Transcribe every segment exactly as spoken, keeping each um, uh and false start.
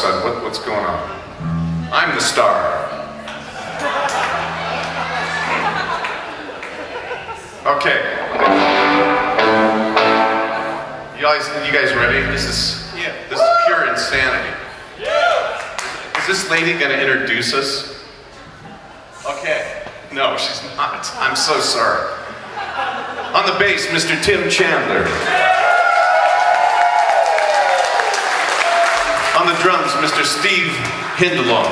sudden? What, what's going on? I'm the star. Okay. You guys, you guys ready? This is, yeah. This is pure insanity. Yeah. Is this lady gonna introduce us? Okay. No, she's not. I'm so sorry. On the bass, Mister Tim Chandler. On the drums, Mister Steve Hindalong.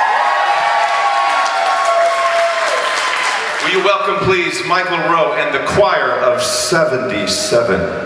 Will you welcome, please, Michael Rowe and the choir of seventy-seven.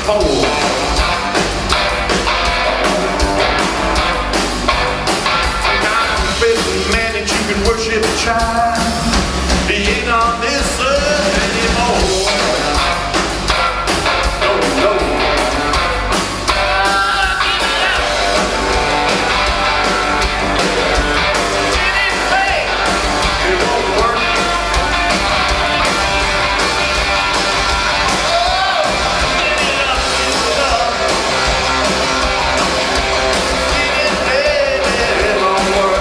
cold. Man that you can worship a child, he ain't on this earth anymore. No, no. Did it pay? It won't work. Oh, get it up, get it up. Did it pay? It won't work.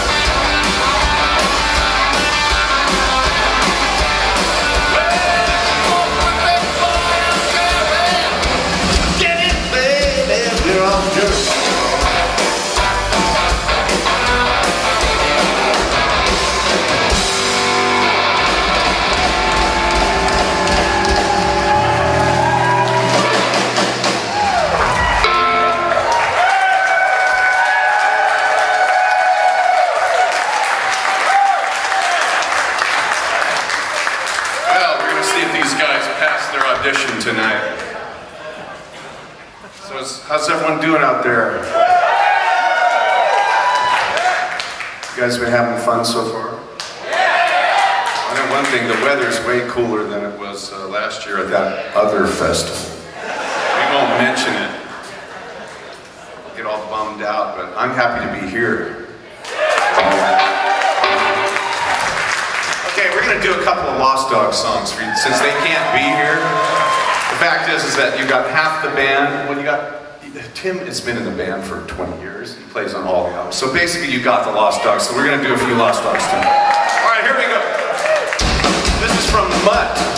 Audition tonight. So is, how's everyone doing out there? You guys been having fun so far? I know one thing, the weather's way cooler than it was uh, last year at that other festival. We won't mention it. I'll get all bummed out, but I'm happy to be here. Okay, we're going to do a couple of Lost Dog songs for you, since they can't be here. The fact is, is that you got half the band. Well, you got Tim has been in the band for twenty years. He plays on all the albums. So basically, you got the Lost Dogs. So we're going to do a few Lost Dogs tonight. All right, here we go. This is from Mutt.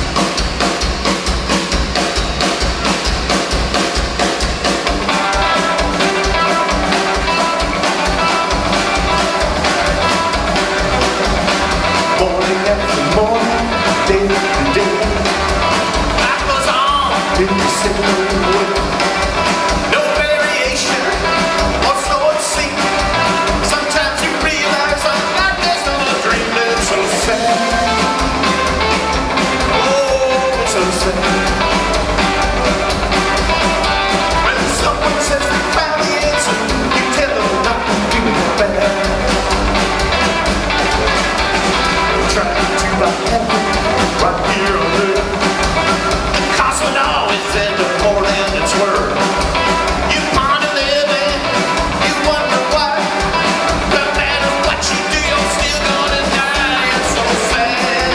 No variation, or so it seems. Sometimes you realize I'm not just on a dream. It's so sad. Oh, it's so sad. When someone says they found the answer, you tell them not to do it bad. Try to buy heaven right here on earth. Cause when all is in the more than its word, you ponder living, you wonder why. No matter what you do, you're still gonna die. It's so sad.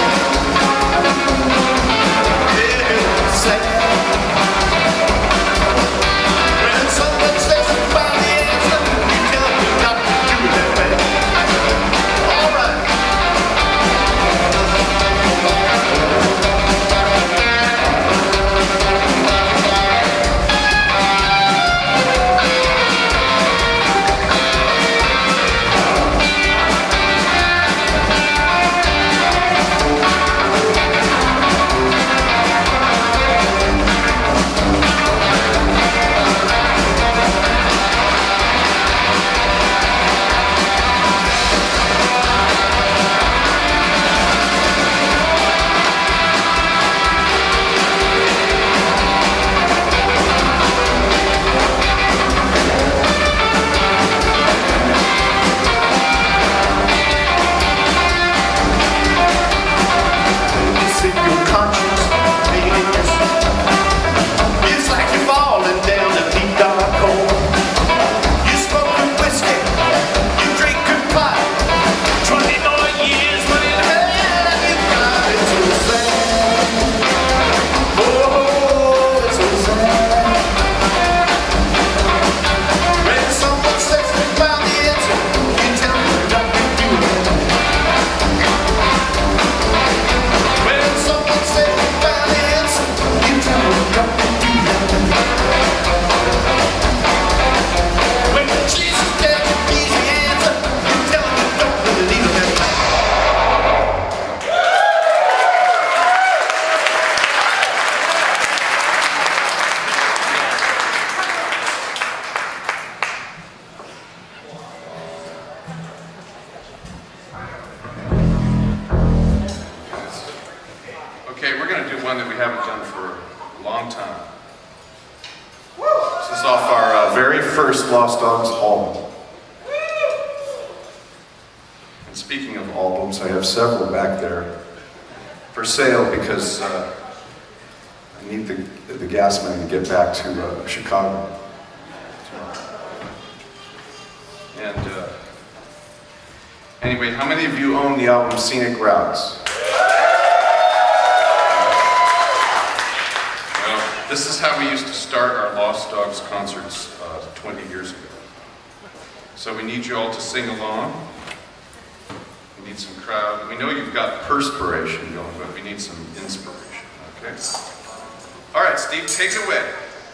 It's sad. When someone says you found the answer, you tell them not to do that bad. Alright. Okay, we're going to do one that we haven't done for a long time. very first Lost Dogs album. And speaking of albums, I have several back there for sale because uh, I need the, the gas money to get back to uh, Chicago. And uh, anyway, how many of you own the album Scenic Routes? Well, this is how we used to start our Lost Dogs concerts uh, twenty years ago. So we need you all to sing along. We need some crowd. We know you've got perspiration going, but we need some inspiration, okay? All right, Steve, take it away.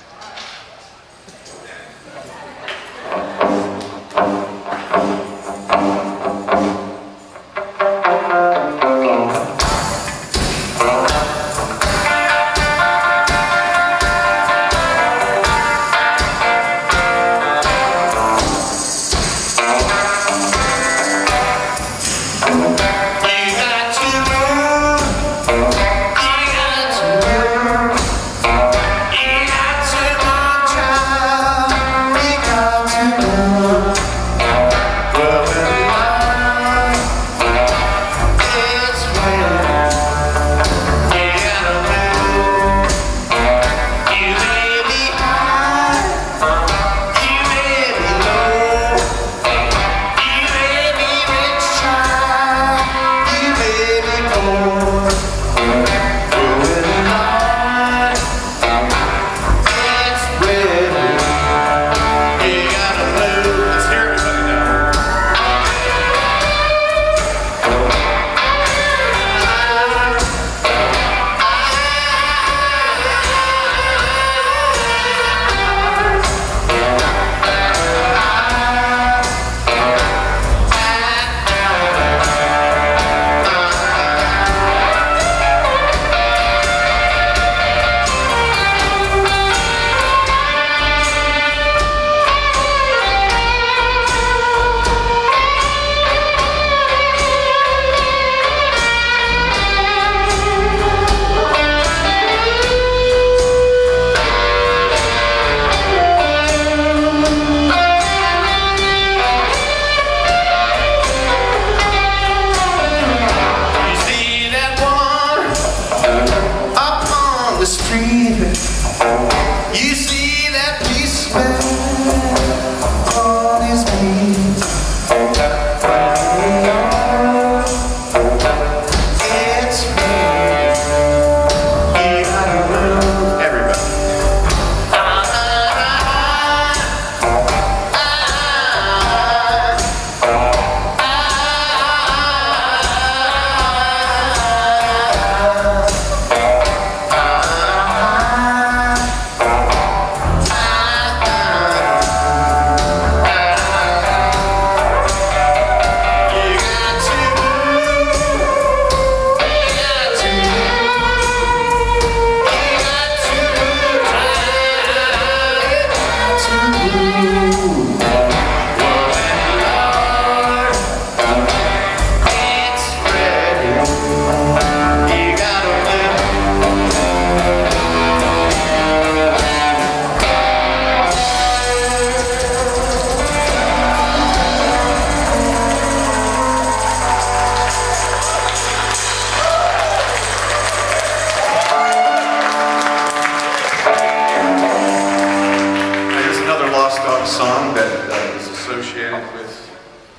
Song that uh, is associated with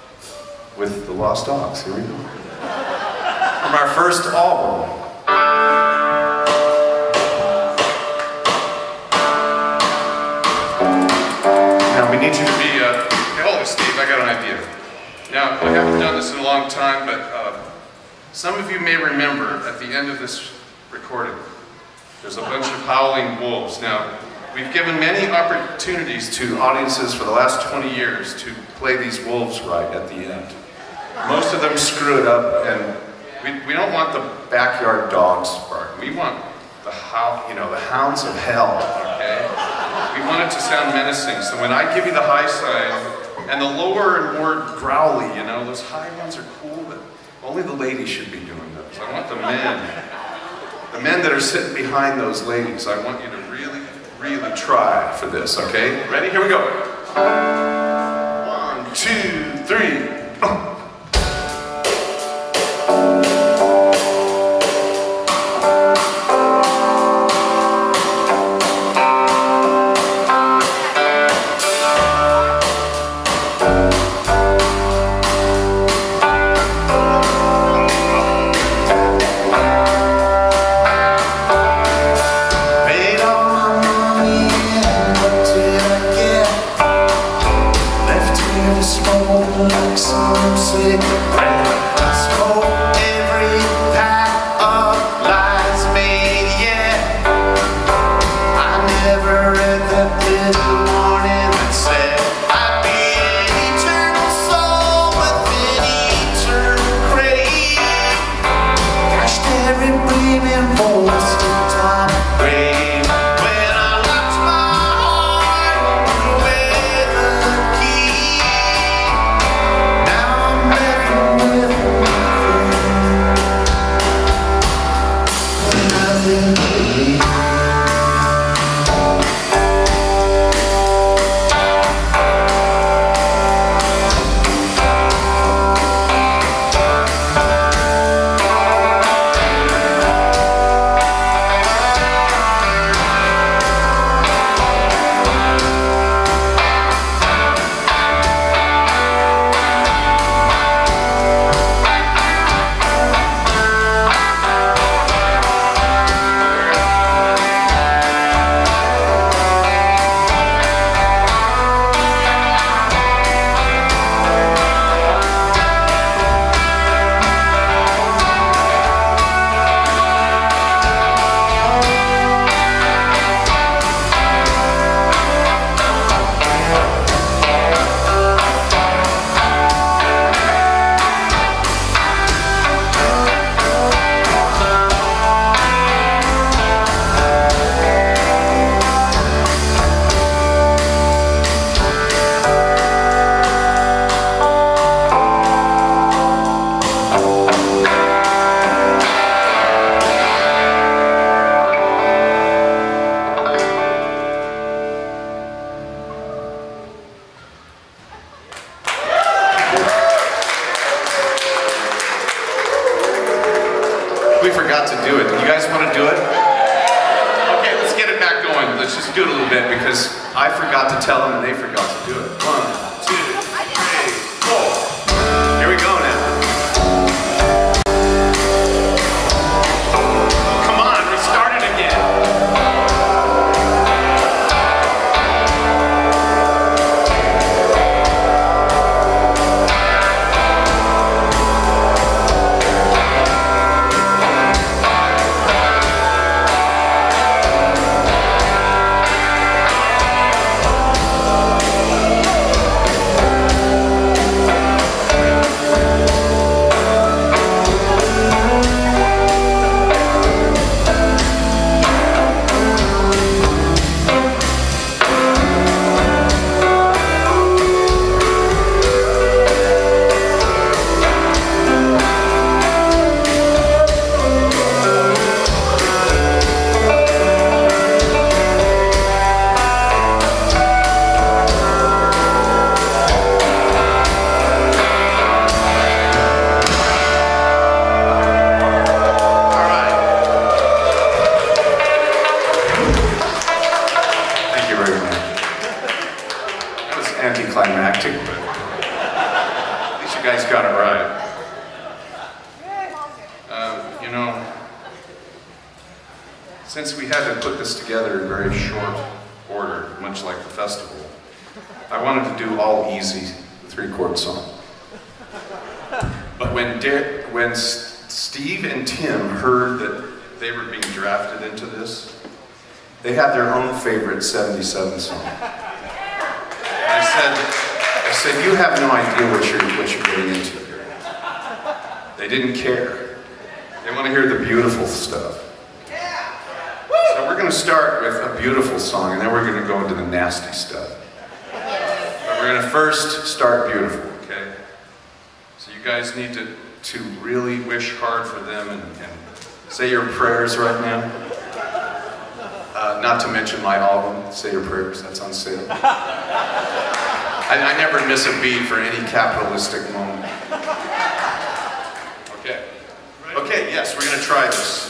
with the Lost Dogs. Here we go. From our first album. Now we need you to be. Uh, hey, hold it, Steve. I got an idea. Now I haven't done this in a long time, but uh, some of you may remember at the end of this recording, there's a bunch of howling wolves. Now. We've given many opportunities to audiences for the last twenty years to play these wolves right at the end. Most of them screw it up, and we, we don't want the backyard dogs bark. We want the how, you know, the hounds of hell, okay? We want it to sound menacing, so when I give you the high sign, and the lower and more growly, you know, those high ones are cool, but only the ladies should be doing those. I want the men, the men that are sitting behind those ladies, I want you to really really try for this, okay? Ready? Here we go. One, two, three. Oh. We forgot to do it. You guys want to do it? Okay, let's get it back going. Let's just do it a little bit because I forgot to tell them and they forgot to do it. One, two, three, four. Here we go now. Come on, we started again. Anticlimactic, but at least you guys got it right. Uh, you know, since we had to put this together in very short order, much like the festival, I wanted to do All Easy, the three-chord song. But when, Der when S Steve and Tim heard that they were being drafted into this, they had their own favorite seventy-seven song. I said, I said, you have no idea what you're, what you're getting into here. They didn't care. They want to hear the beautiful stuff. So we're going to start with a beautiful song, and then we're going to go into the nasty stuff. But we're going to first start beautiful, okay? So you guys need to, to really wish hard for them and, and say your prayers right now. Uh, not to mention my album, Say Your Prayers, that's on sale. I, I never miss a beat for any capitalistic moment. Okay. Okay, yes, we're gonna try this.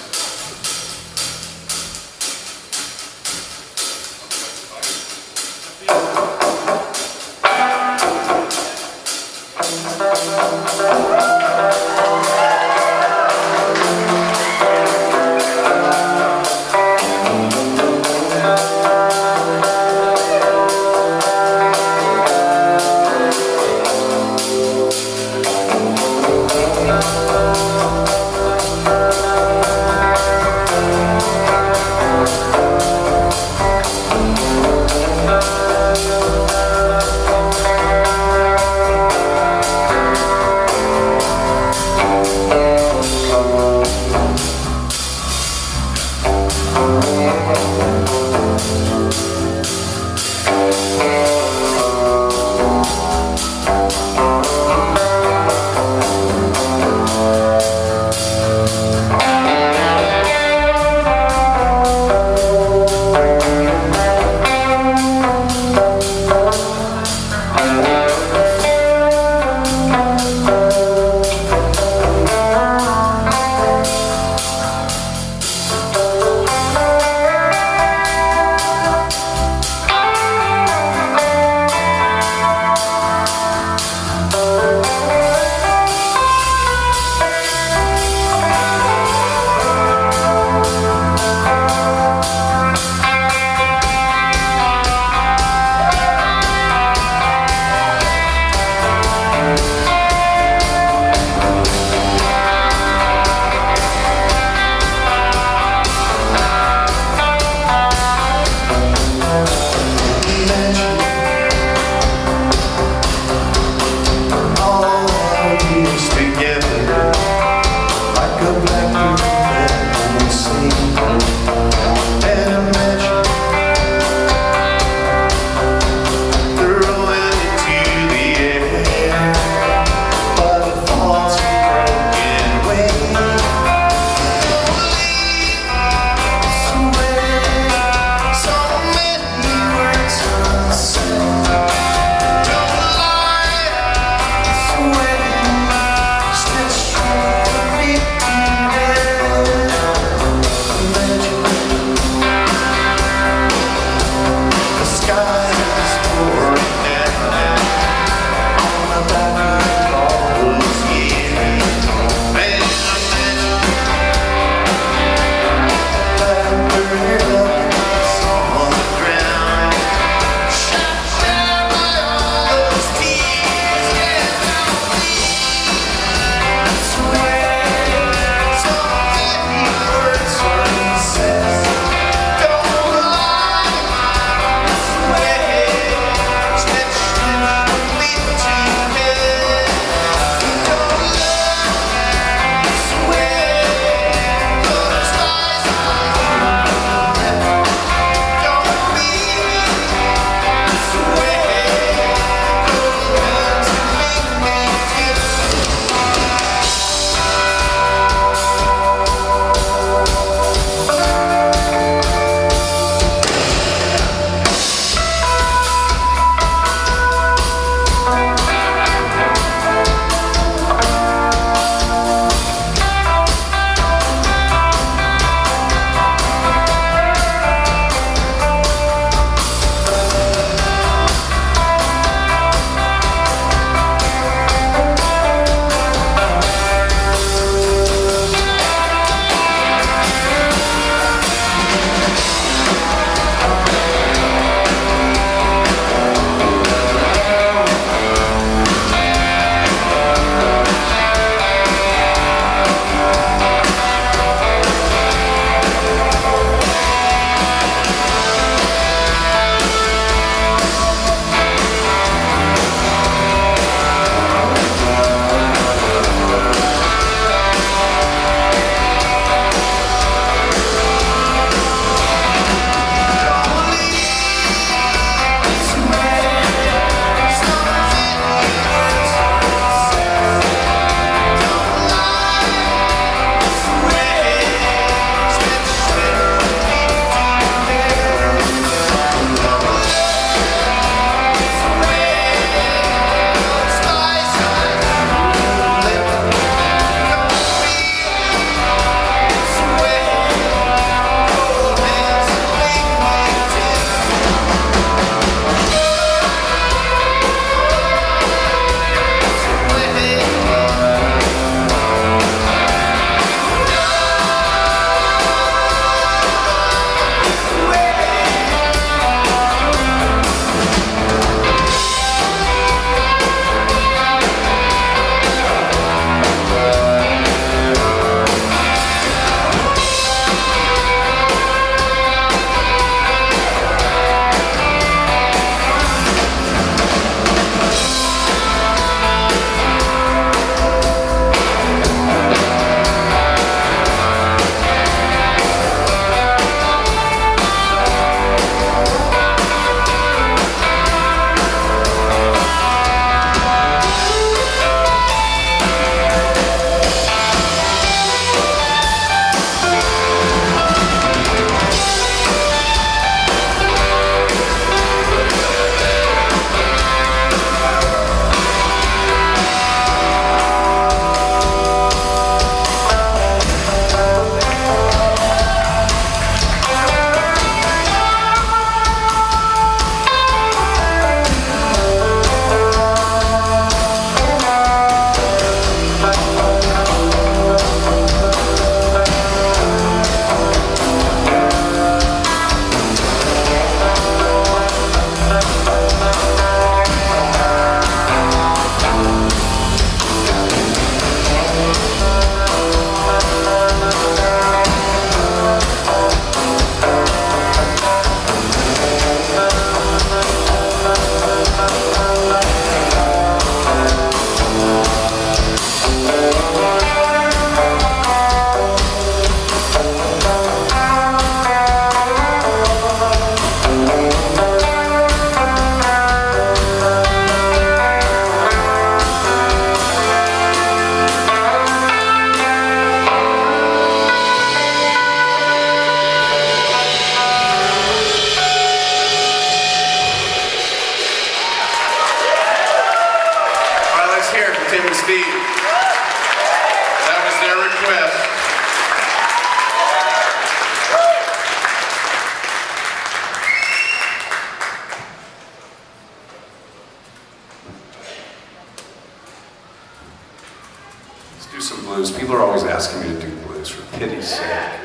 blues. People are always asking me to do blues, for pity's sake.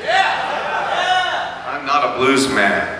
I'm not a blues man.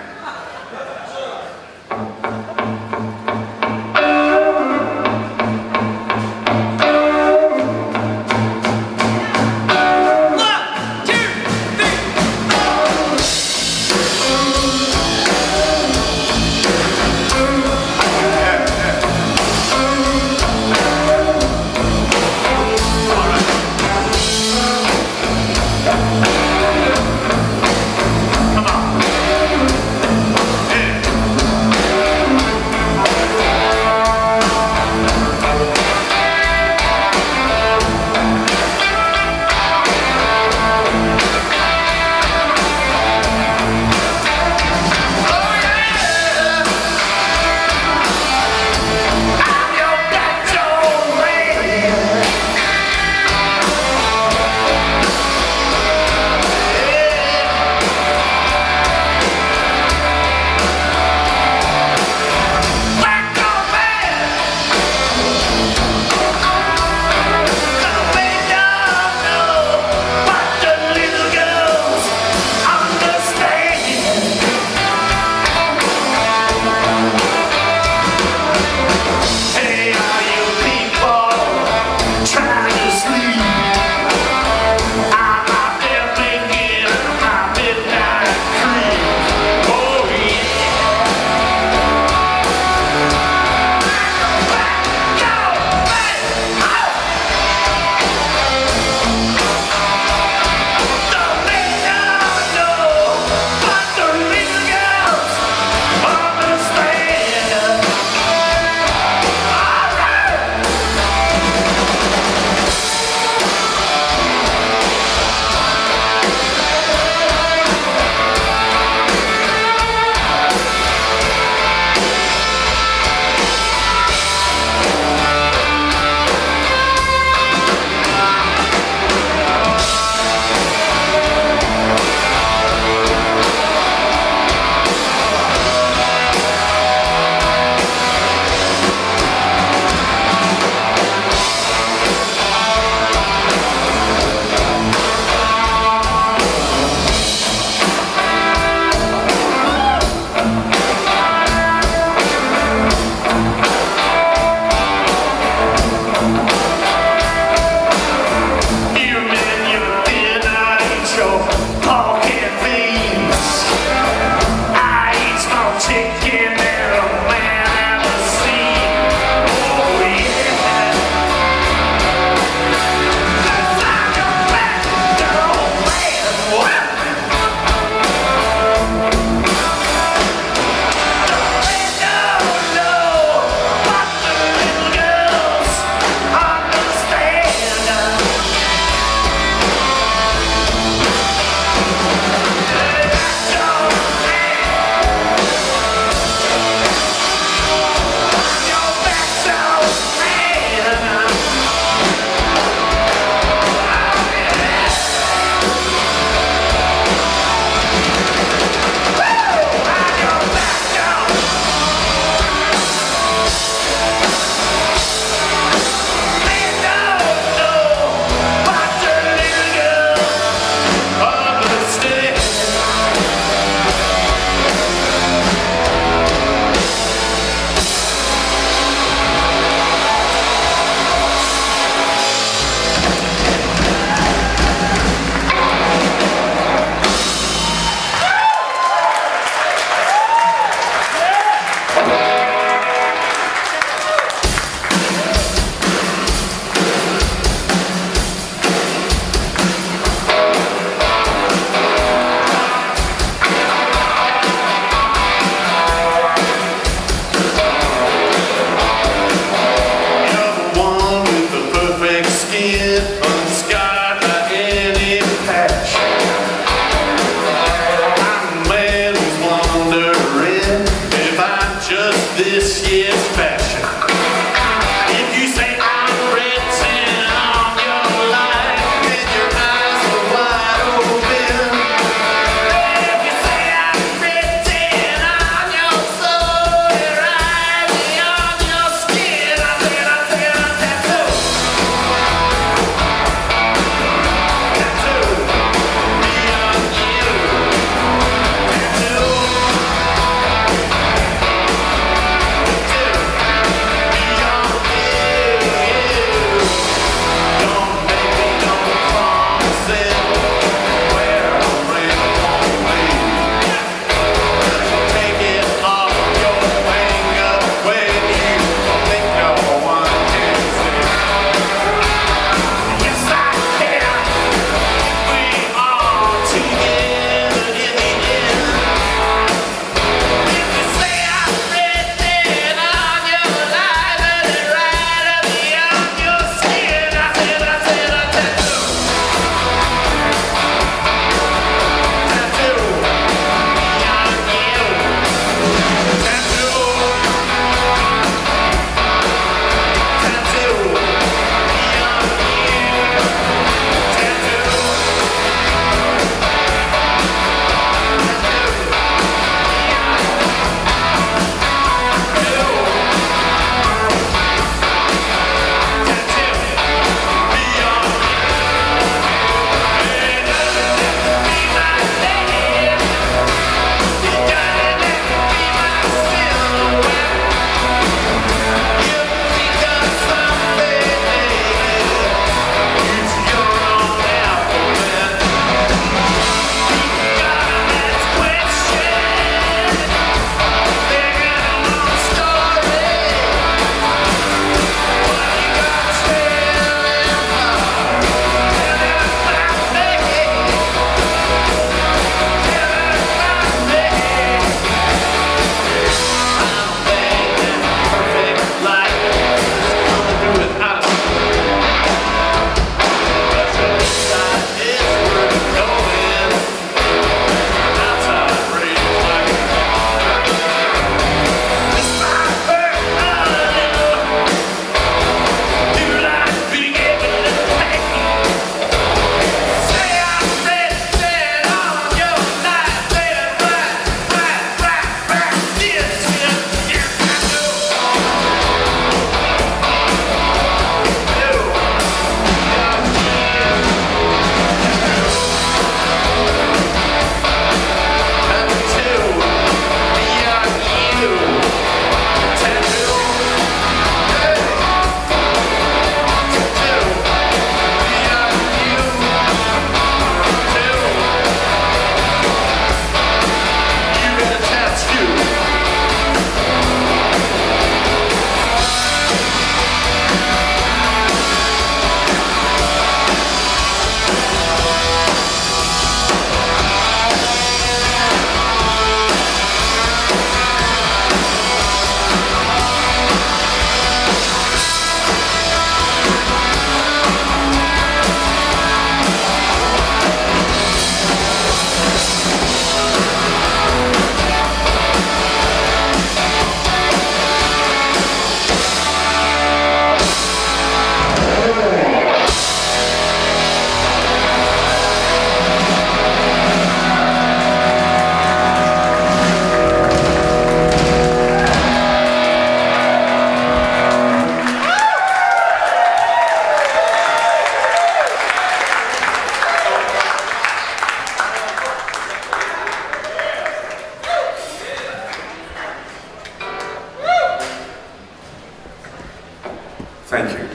Thank you.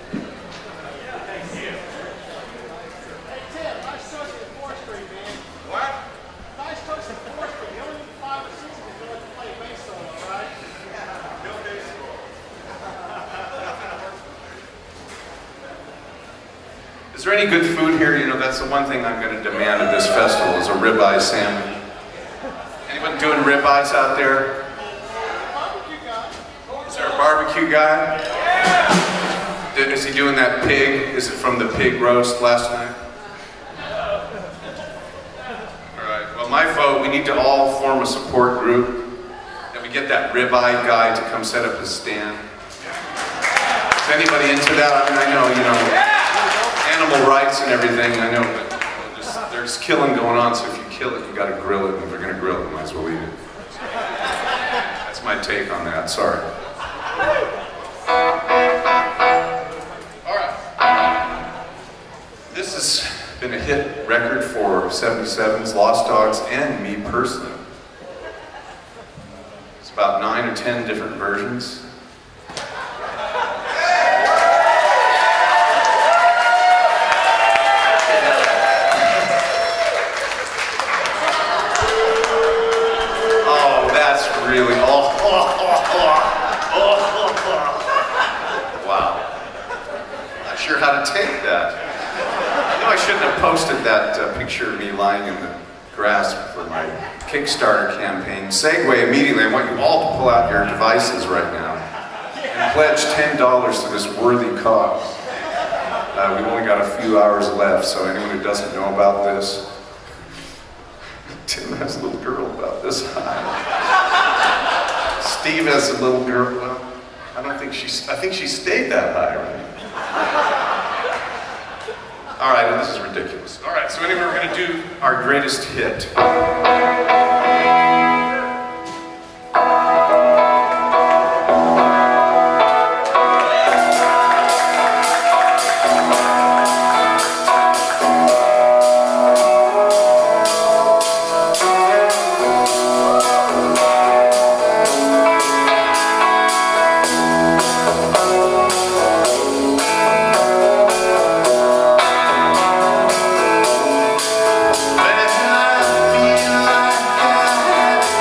Is there any good food here? You know, that's the one thing I'm going to demand at this festival is a ribeye salmon. Anyone doing ribeyes out there? Is there a barbecue guy? Yeah. Is he doing that pig? Is it from the pig roast last night? All right, well my vote, we need to all form a support group and we get that ribeye guy to come set up his stand. Is anybody into that? I mean, I know, you know, animal rights and everything, I know, but there's, there's killing going on, so if you kill it, you gotta grill it, and if you're gonna grill it, you might as well eat it. That's my take on that, sorry. Alright. This has been a hit record for seventy-sevens, Lost Dogs, and me personally. It's about nine or ten different versions. Really, oh, oh, oh, oh, oh, oh. Wow. Not sure how to take that. You know, I shouldn't have posted that uh, picture of me lying in the grass for my Kickstarter campaign. Segue immediately, I want you all to pull out your devices right now and pledge ten dollars to this worthy cause. Uh, we've only got a few hours left, so anyone who doesn't know about this, Tim has a little girl about this high. Steve has a little girl. Well, I don't think she's. I think she stayed that high, right? All right, and this is ridiculous. All right, so anyway, we're going to do our greatest hit. When I feel like I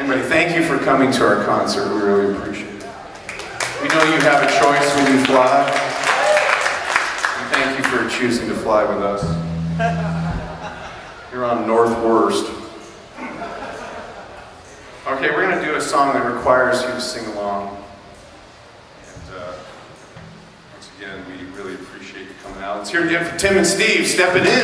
Everybody, thank you for coming to our concert. We really appreciate it. We know you have a choice when you fly. And thank you for choosing to fly with us. You're on North Worst. Okay, we're going to do a song that requires you to sing along. And uh, once again, we really appreciate you coming out. Let's hear it again for Tim and Steve stepping in.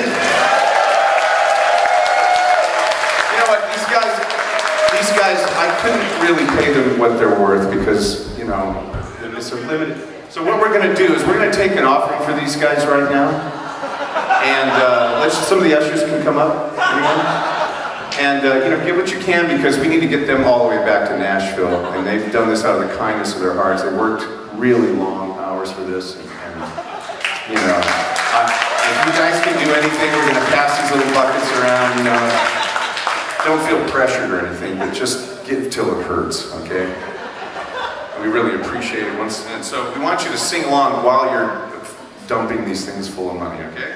You know what, these guys, these guys, I couldn't really pay them what they're worth because, you know, it's a limited. So what we're going to do is we're going to take an offering for these guys right now. And uh, let's, some of the ushers can come up. Anyone? And, uh, you know, get what you can because we need to get them all the way back to Nashville. And they've done this out of the kindness of their hearts. They worked really long hours for this. And, and you know, uh, if you guys can do anything, we're going to pass these little buckets around, you know. Don't feel pressured or anything, but just give till it hurts, okay? And we really appreciate it once again. So we want you to sing along while you're dumping these things full of money, okay?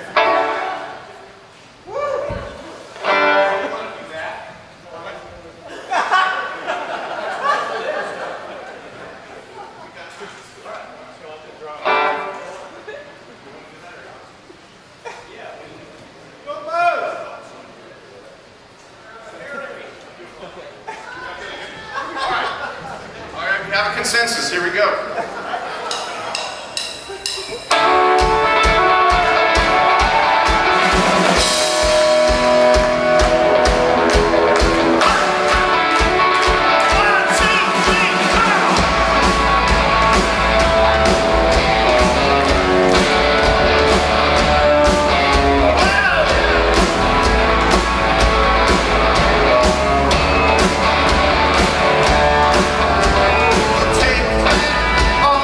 Have a consensus, here we go. All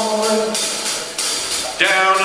down